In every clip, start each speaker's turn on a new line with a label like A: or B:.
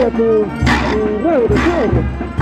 A: para tu huevo de chorro.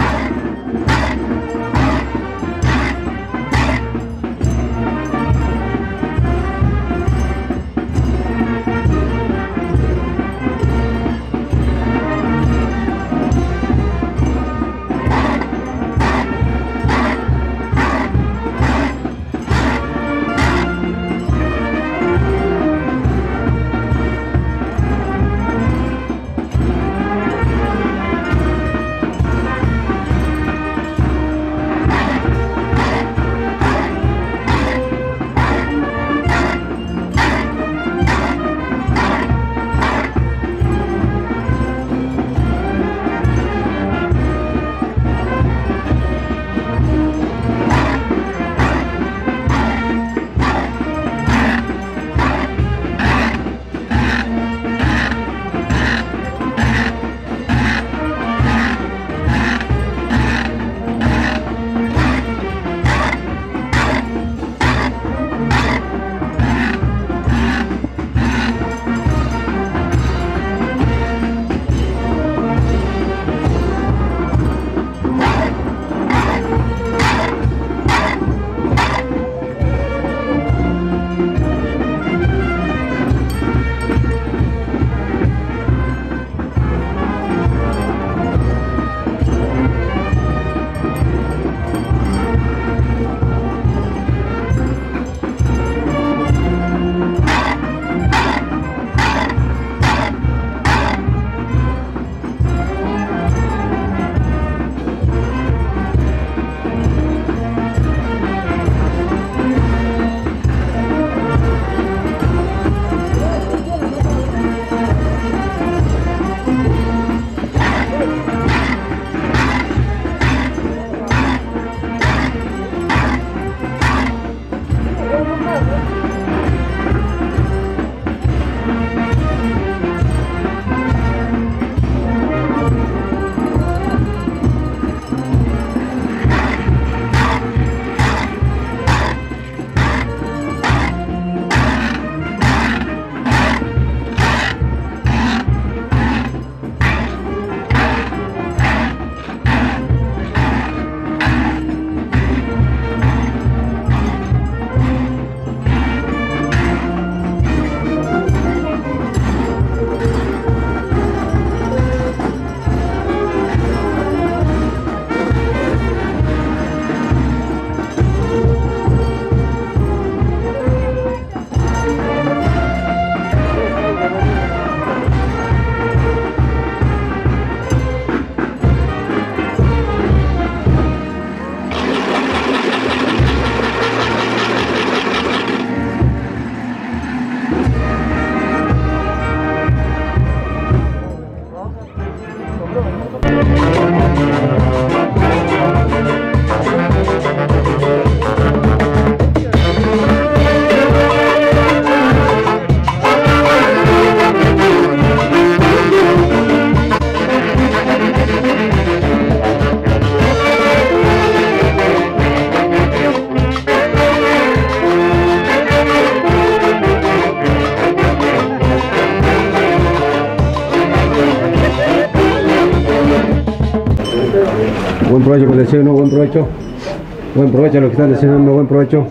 B: Buen provecho con el desayuno, buen provecho. Buen provecho a los que están desayunando, buen provecho.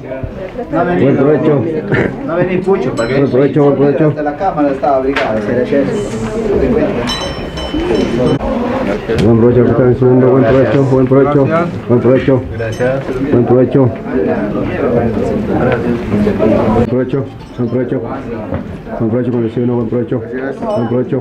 B: Buen provecho.
C: No vení pucho, porque
B: buen provecho, buen provecho.
C: hasta la cámara estaba abrigada.
B: Buen provecho a los que están desayunando, buen provecho, buen provecho. Buen provecho.
C: Gracias.
B: Buen provecho. Buen provecho, buen provecho. Buen provecho con el desayuno, buen provecho. Buen provecho.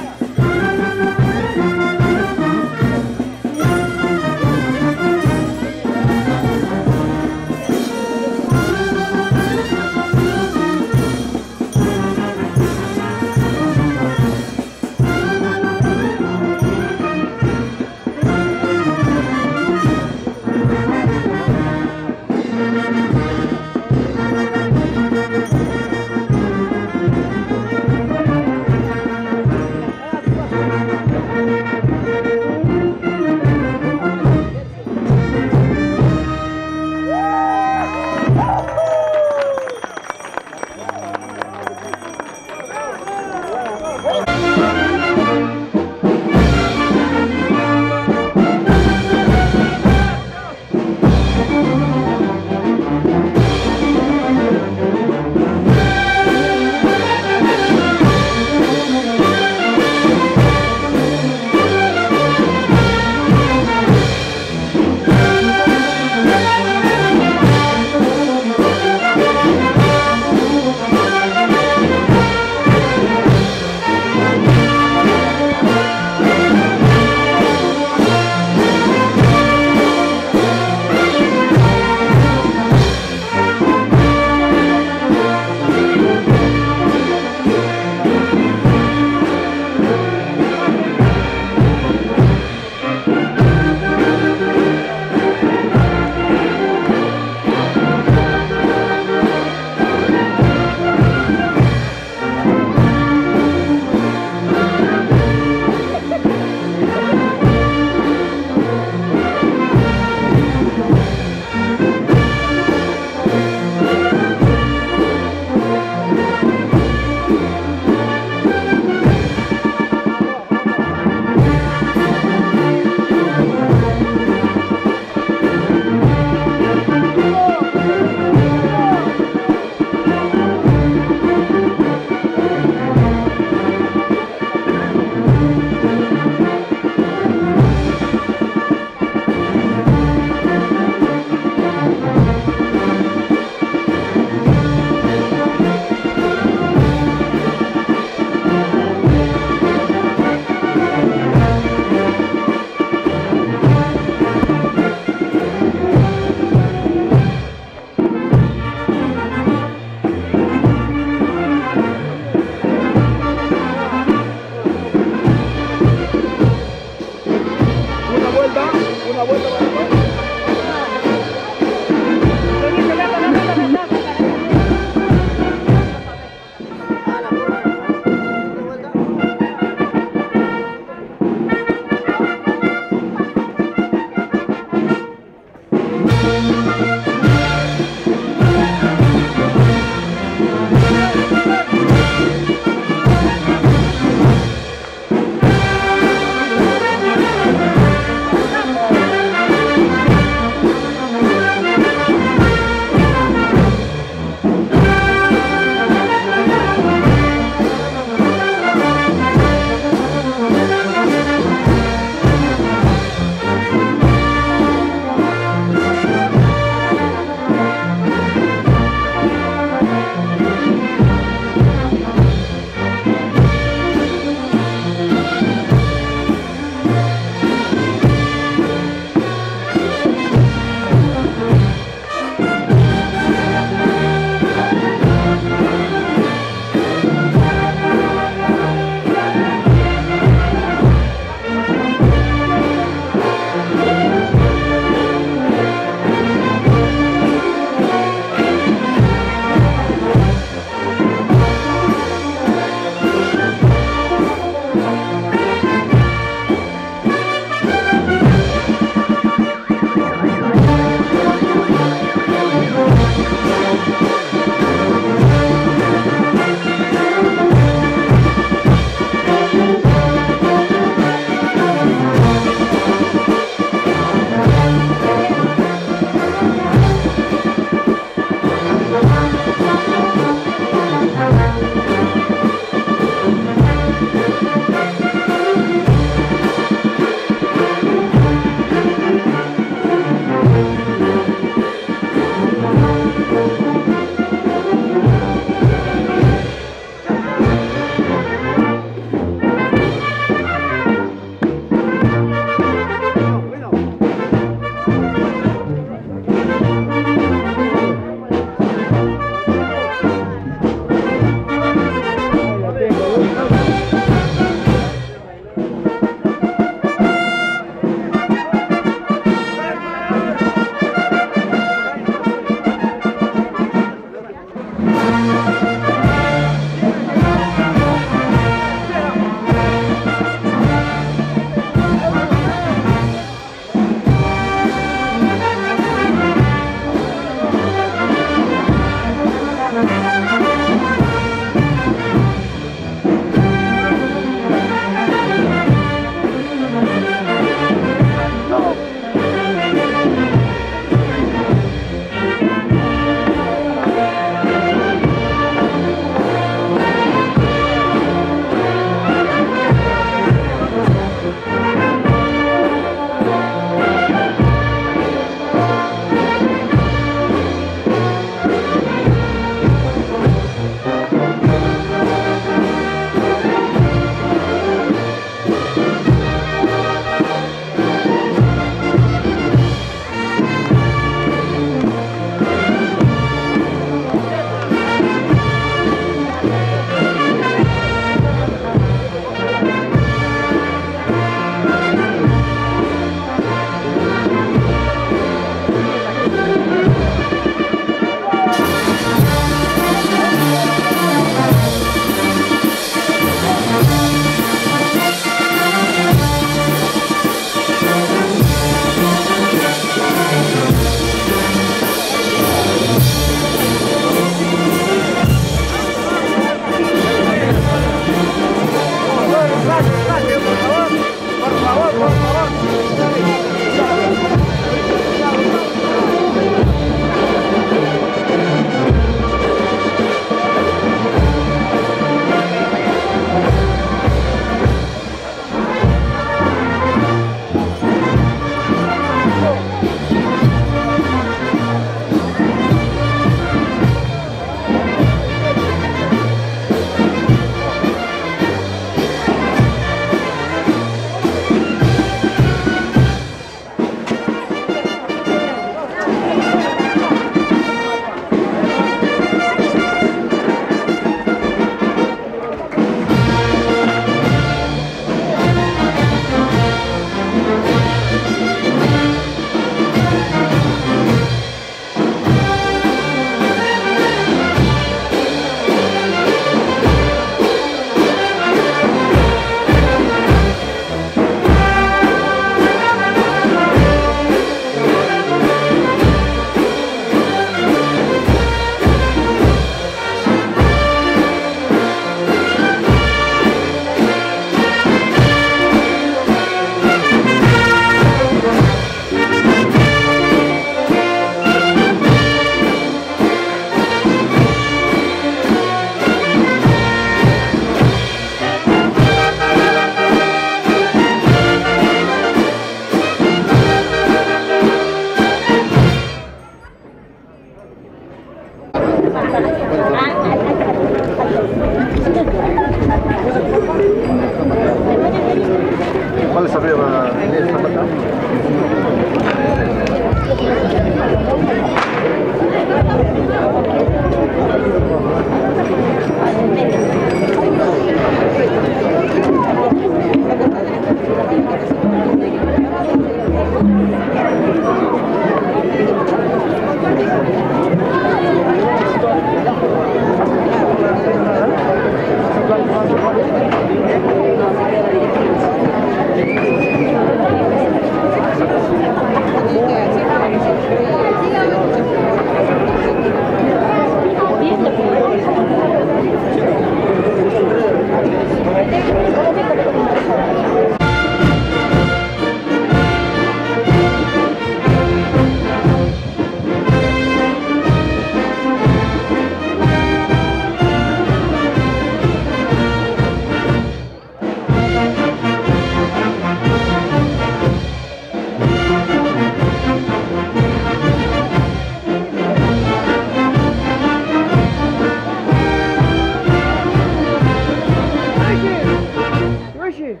A: oye.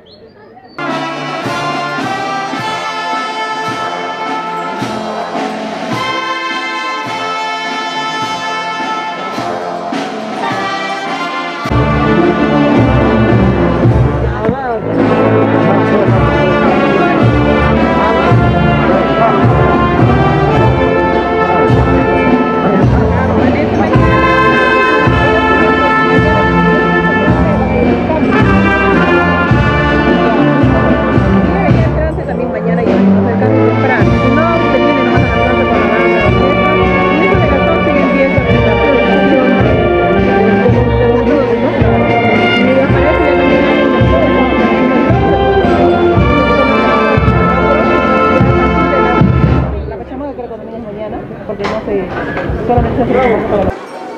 D: Porque no sé, solamente se hace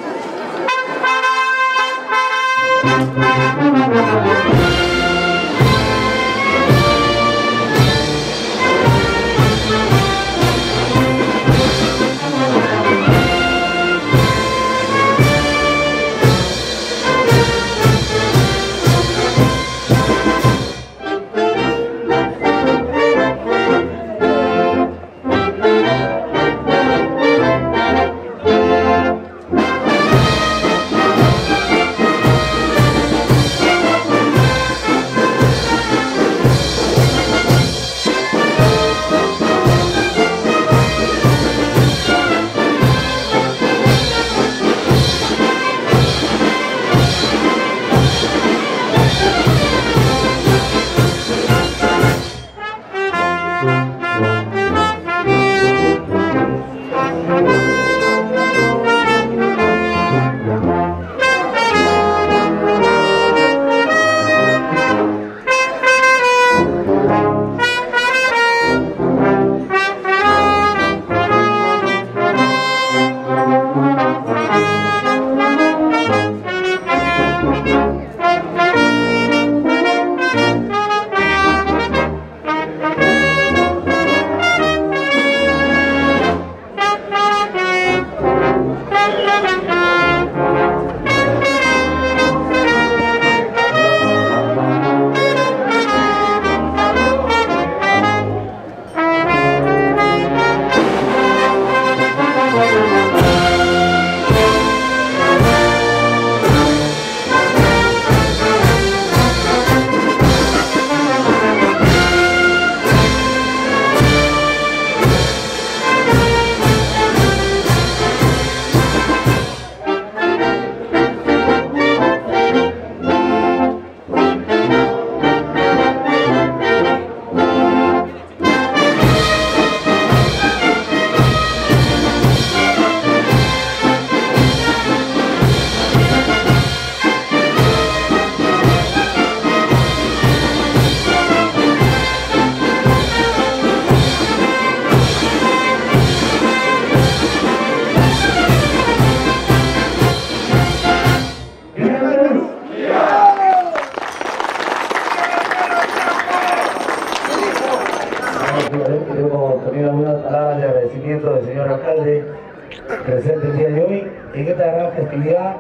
E: Queremos poner algunas palabras de agradecimiento del señor alcalde presente el día de hoy en esta gran festividad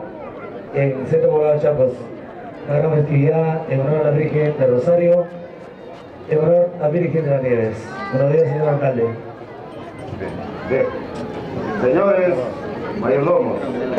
E: en el Centro Poblado de Chacos. Una gran festividad en honor a la Virgen del Rosario, en honor a la Virgen de las Nieves. Buenos días, señor alcalde.
B: Bien. Señores mayordomos,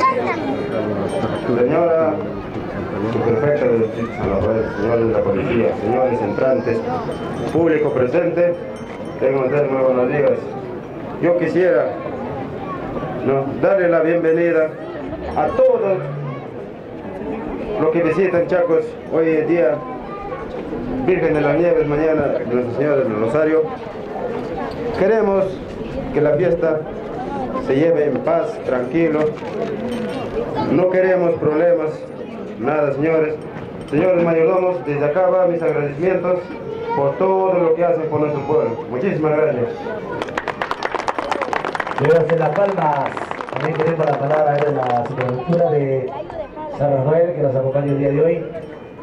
B: señora subprefecta de justicia, señores de la policía, señores entrantes, público presente, tengo ustedes muy buenos días. Yo quisiera darle la bienvenida a todos los que visitan Chacos hoy en día, Virgen de las Nieves, mañana Nuestra Señora del Rosario. Queremos que la fiesta se lleve en paz, tranquilo. No queremos problemas, nada, señores. Señores mayordomos, desde acá va mis agradecimientos por todo lo que hacen por nuestro pueblo. Muchísimas gracias.
E: Llévense las palmas. También queremos la palabra de la supervisora de San Rafael, que nos acompaña el día de hoy.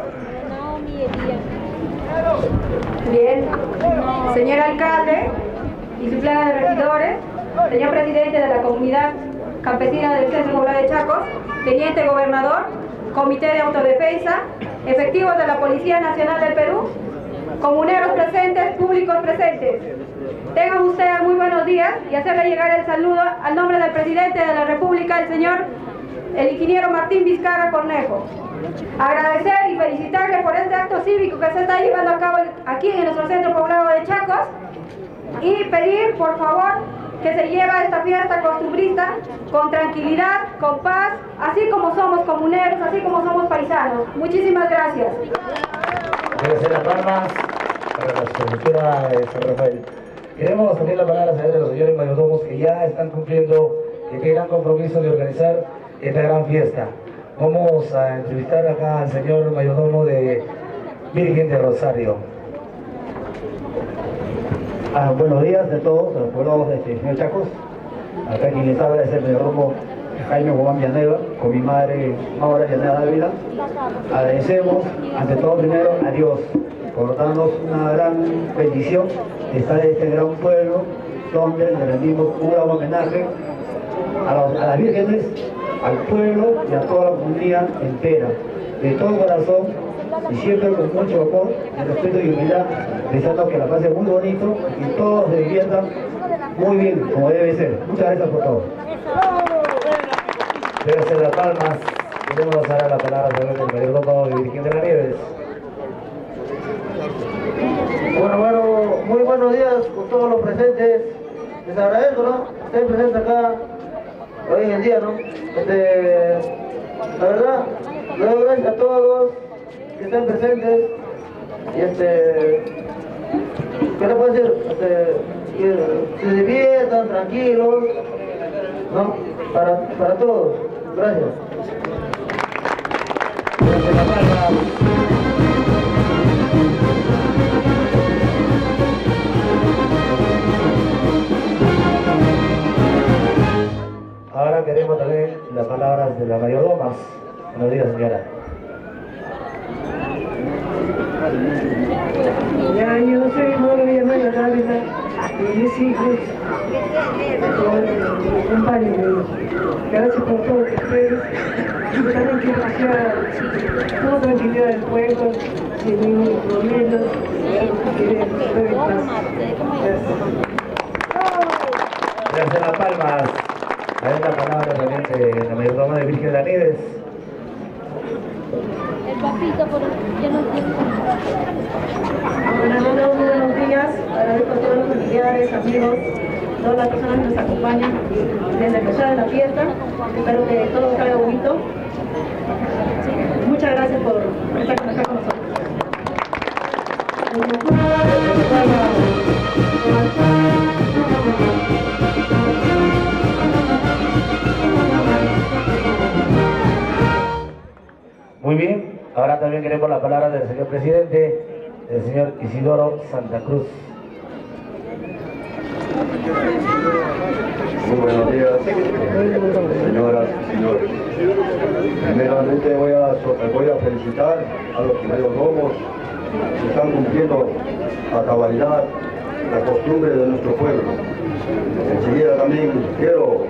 F: Bien, señor alcalde y su plana de regidores, señor presidente de la comunidad campesina del Centro Poblado de Chacos, teniente gobernador, comité de autodefensa, efectivos de la Policía Nacional del Perú, comuneros presentes, públicos presentes. Tengan ustedes muy buenos días y hacerle llegar el saludo al nombre del presidente de la República, el señor, el ingeniero Martín Vizcarra Cornejo. Agradecer y felicitarle por este acto cívico que se está llevando a cabo aquí en nuestro centro poblado de Chacos y pedir, por favor, que se lleve esta fiesta costumbrista con tranquilidad, con paz, así como somos comuneros, así como somos paisanos. Muchísimas gracias.
E: Gracias, las palmas para la estructura de San Rafael. Queremos también la palabra de los señores mayordomos que ya están cumpliendo este gran compromiso de organizar esta gran fiesta. Vamos a entrevistar acá al señor mayordomo de Virgen de Rosario.
C: Buenos días de todos, a los pueblos de señor Chacos. Acá quien les habla es el mayordomo Jaime Guamán Villanueva, con mi madre Maura Villanueva Dávila. Agradecemos ante todo primero a Dios por darnos una gran bendición de estar en este gran pueblo donde le rendimos un gran homenaje a las vírgenes, al pueblo y a toda la comunidad entera, de todo corazón y siempre con mucho amor, respeto y humildad, deseando que la pasen muy bonito y todos se diviertan muy bien, como debe ser. Muchas gracias por todo.
E: Gracias, las palmas. Queremos dar la palabra al señor mayordomo de Virgen de las Nieves.
A: Bueno, muy buenos días con todos los presentes. Les agradezco, ¿no? Estén presentes acá hoy en el día, ¿no? La verdad, le doy gracias a todos que estén presentes y ¿qué les puedo decir? Que se diviertan, tranquilos, ¿no? Para todos. Gracias.
E: Gracias, las palmas. Ahora queremos también las palabras de las mayordomas. Buenos días, señora.
G: Ya, yo soy Maura Villanueva Dávila, y mis hijos, compañeros. Gracias por todo que ustedes. Yo también quiero desear toda tranquilidad del pueblo, sin ningún problema.
E: Gracias, las palmas. A esta palabra también de la mayordoma de Virgen de las Nieves.
H: El papito, por yo no entiendo.
D: Bueno, muy buenos días. Agradezco a todos los familiares, amigos, todas las personas que nos acompañan desde empezar la fiesta. Espero que todo salga bonito. Muchas gracias por estar con nosotros.
E: Muy bien, ahora también queremos la palabra del señor presidente, el señor Isidoro Santa Cruz.
B: Muy buenos días, señoras y señores. Primeramente voy a felicitar a los mayordomos que están cumpliendo a cabalidad la costumbre de nuestro pueblo. Enseguida también quiero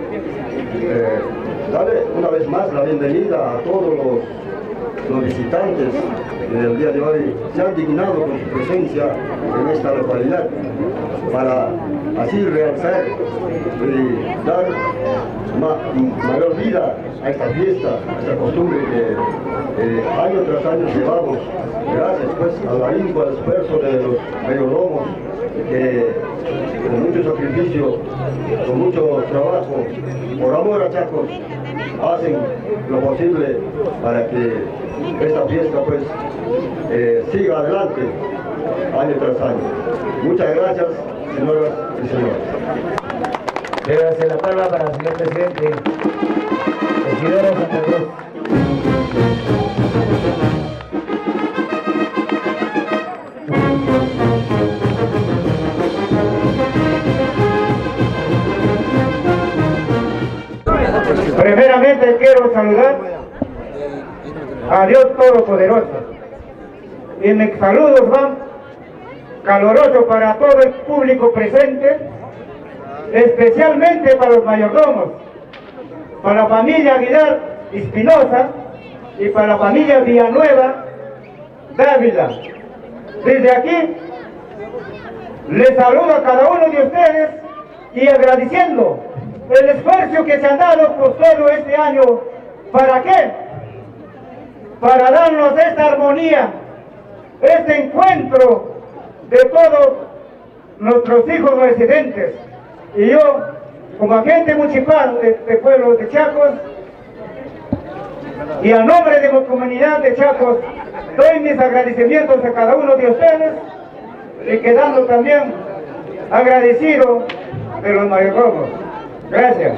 B: darle una vez más la bienvenida a todos los visitantes que el día de hoy se han dignado con su presencia en esta localidad para así realzar y dar mayor vida a esta fiesta, a esta costumbre que año tras año llevamos, gracias pues al ahínco, al esfuerzo de los mayordomos que con mucho sacrificio, con mucho trabajo, por amor a Chacos, hacen lo posible para que esta fiesta pues siga adelante año tras año. Muchas gracias, señoras y señores.
E: Gracias, la palabra para el señor presidente, Isidoro Santa Cruz.
A: Primeramente quiero saludar a Dios Todopoderoso y mis saludos van calurosos para todo el público presente, especialmente para los mayordomos, para la familia Aguilar Espinosa y para la familia Villanueva
I: Dávila. Desde aquí les saludo a cada uno de ustedes y agradeciendo el esfuerzo que se han dado por todo este año. ¿Para qué? Para darnos esta armonía, este encuentro de todos nuestros hijos residentes. Y yo, como agente municipal de pueblo de Chacos, y a nombre de la comunidad de Chacos, doy mis agradecimientos a cada uno de ustedes y quedando también agradecido de los mayordomos. Gracias.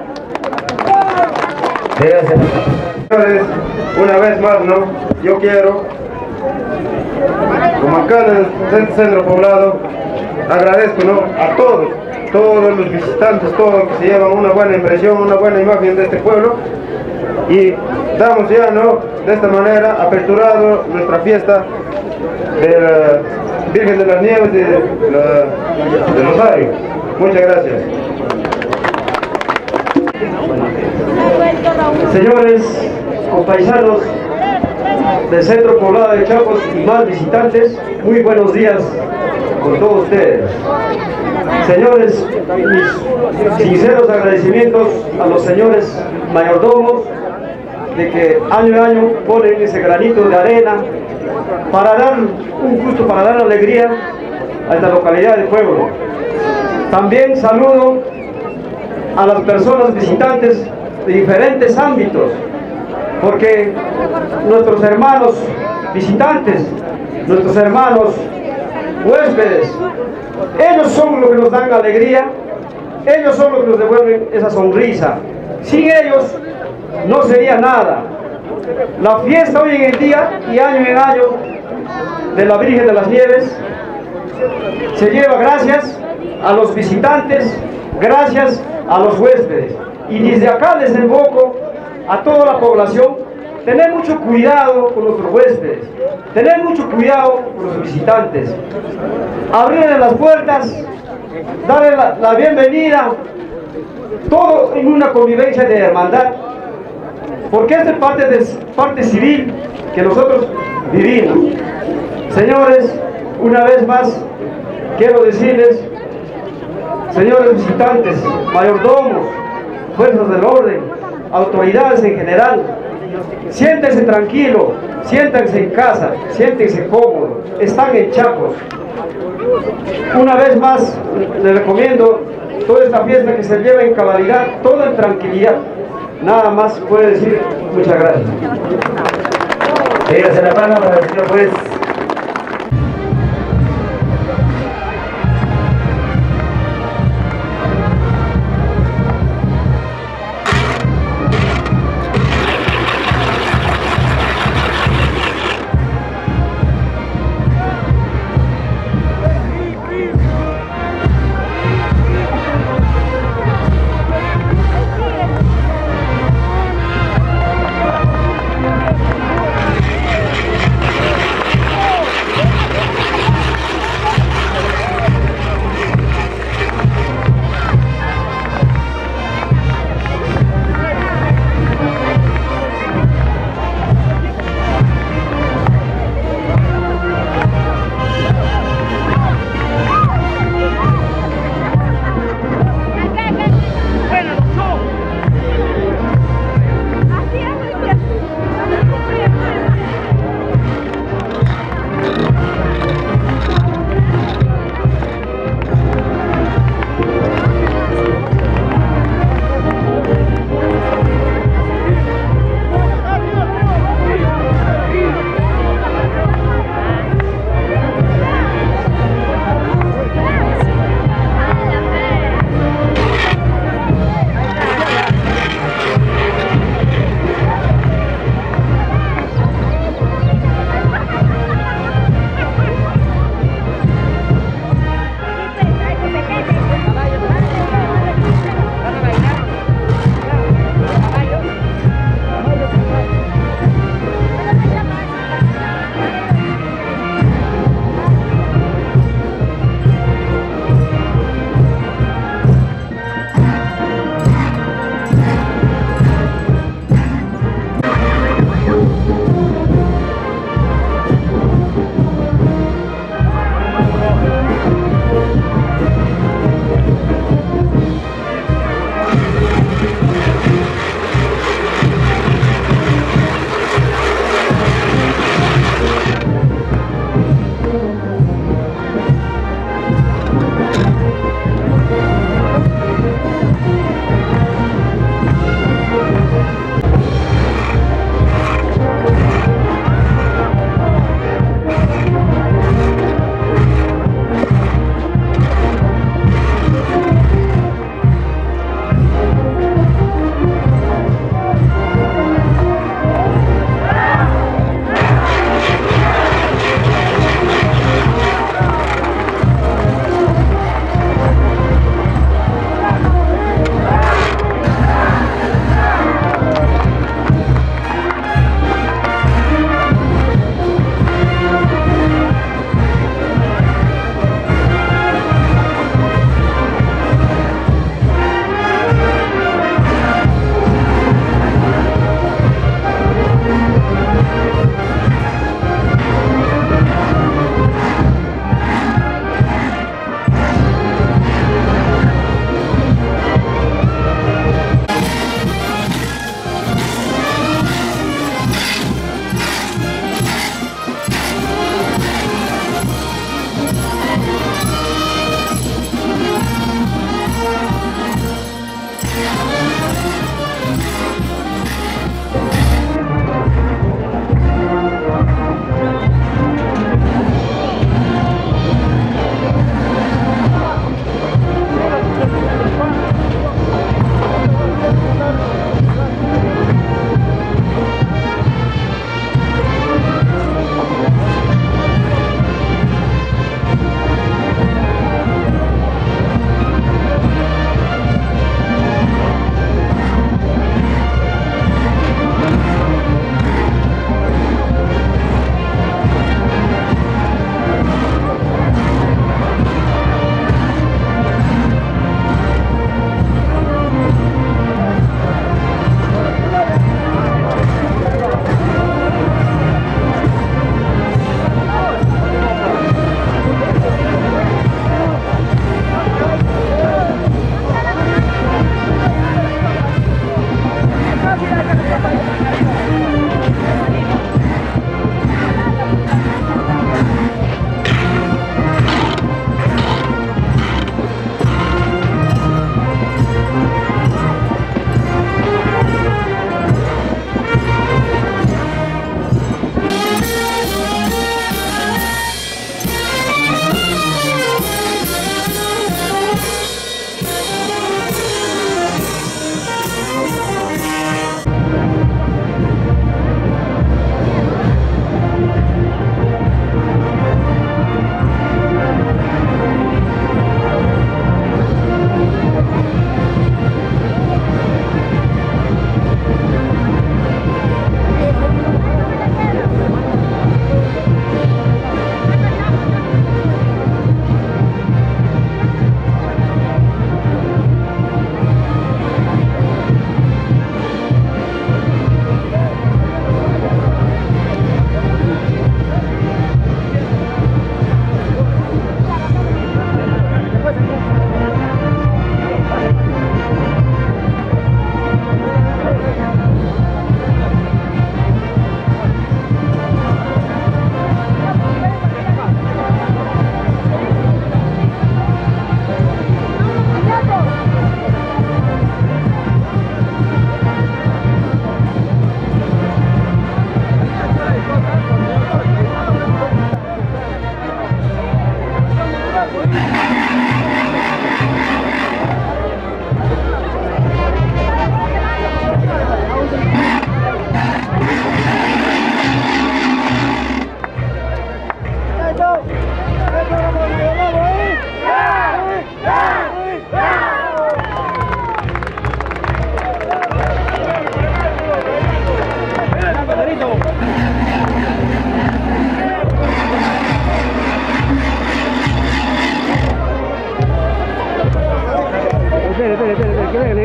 B: Señores, una vez más, ¿no? Yo quiero, como alcalde del centro poblado, agradezco, ¿no?, a todos los visitantes, todos los que se llevan una buena impresión, una buena imagen de este pueblo, y damos ya, ¿no?, de esta manera aperturado nuestra fiesta de la Virgen de las Nieves de Rosario. Muchas gracias.
J: Señores compaisanos del centro poblado de Chacos y más visitantes, muy buenos días con todos ustedes. Señores, mis sinceros agradecimientos a los señores mayordomos de que año a año ponen ese granito de arena para dar un gusto, para dar alegría a esta localidad del pueblo. También saludo a las personas visitantes de diferentes ámbitos, porque nuestros hermanos visitantes, nuestros hermanos huéspedes, ellos son los que nos dan alegría, ellos son los que nos devuelven esa sonrisa. Sin ellos no sería nada. La fiesta hoy en el día y año en año de la Virgen de las Nieves se lleva gracias a los visitantes, gracias a los huéspedes. Y desde acá les invoco a toda la población, tener mucho cuidado con nuestros huéspedes, tener mucho cuidado con los visitantes, abrirles las puertas, darle la bienvenida, todo en una convivencia de hermandad, porque es parte civil que nosotros vivimos. Señores, una vez más quiero decirles, señores visitantes, mayordomos, fuerzas del orden, autoridades en general, siéntense tranquilos, siéntense en casa, siéntense cómodos, están en Chacos. Una vez más les recomiendo toda esta fiesta que se lleva en cabalidad, todo en tranquilidad. Nada más puedo decir, muchas gracias.
E: Gracias, la palabra para el señor juez.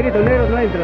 K: negrito, el negro no entra.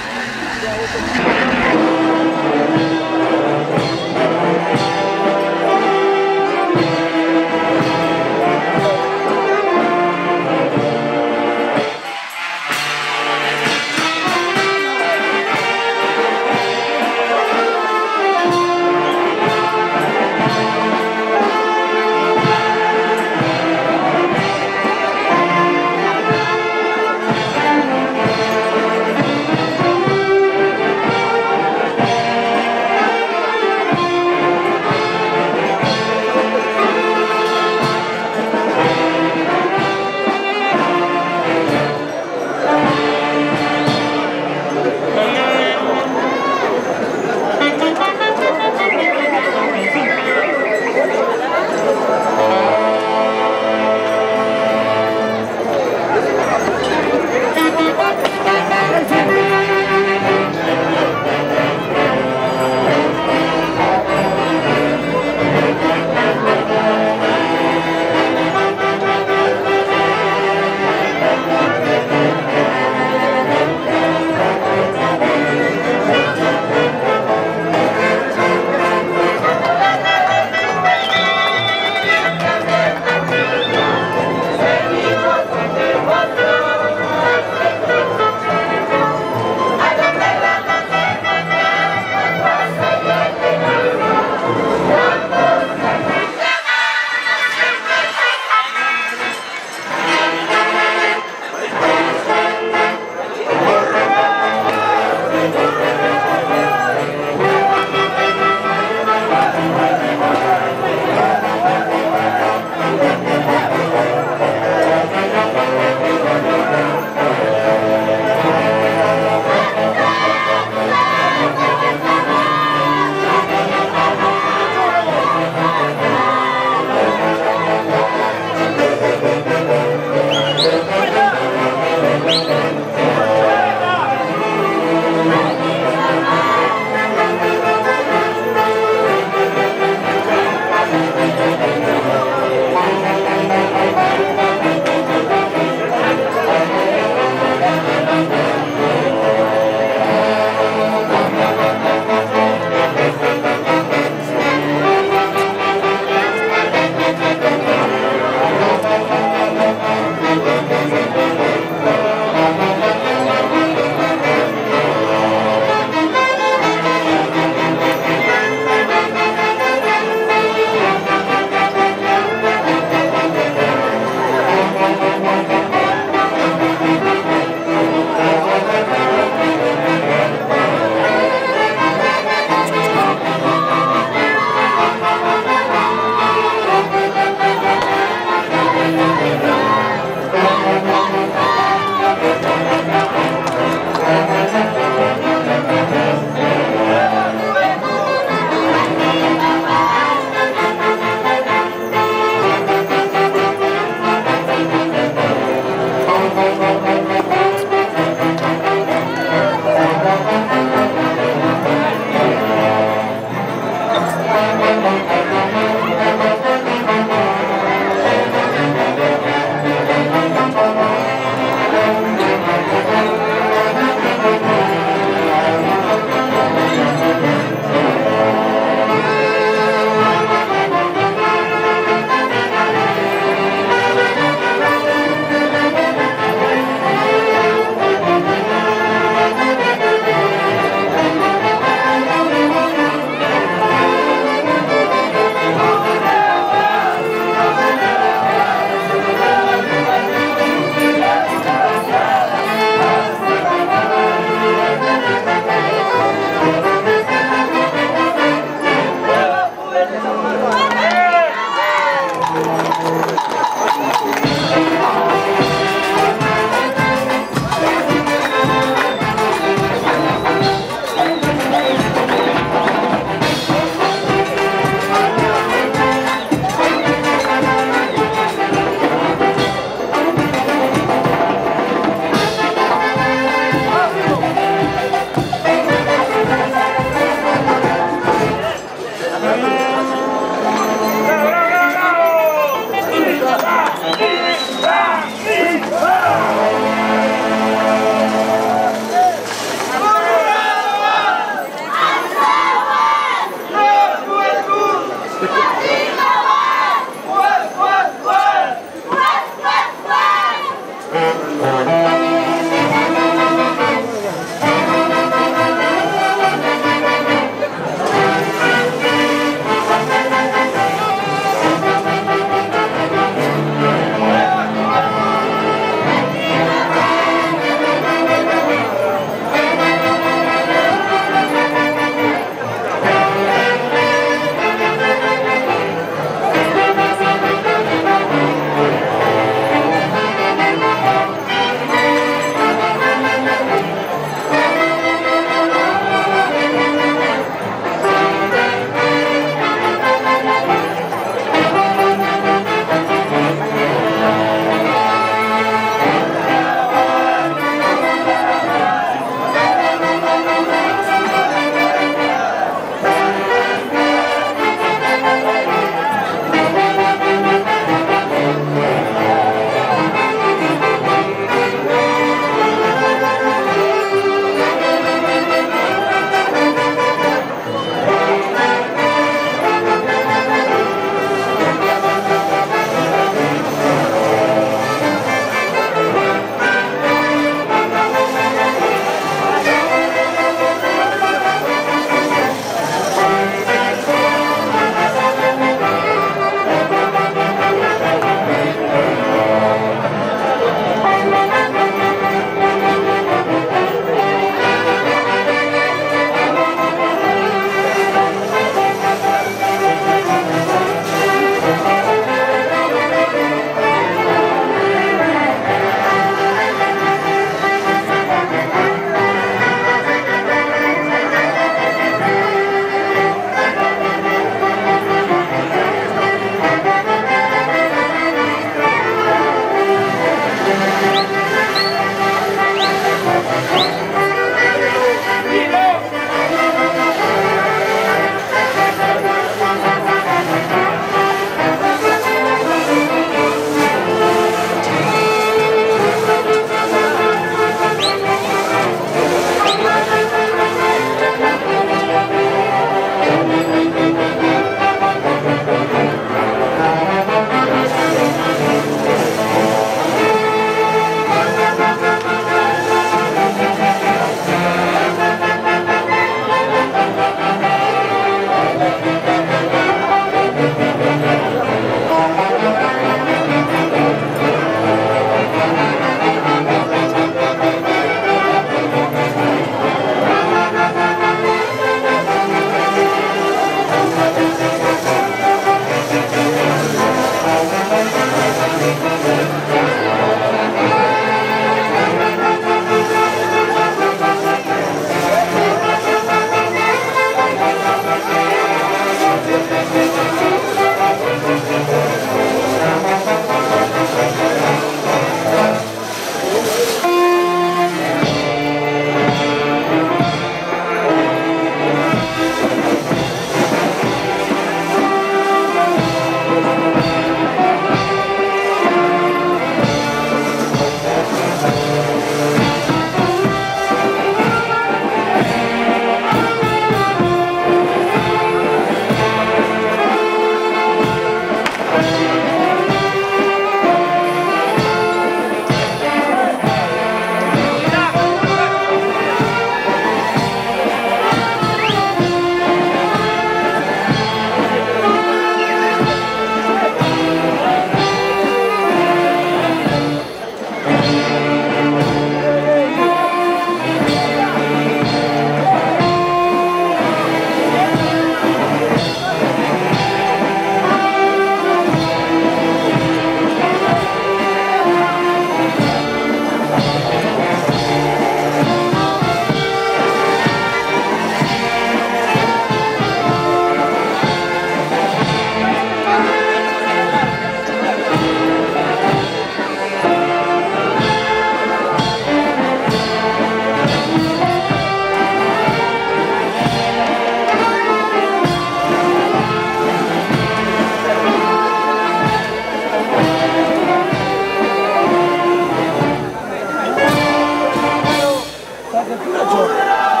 K: Nacho.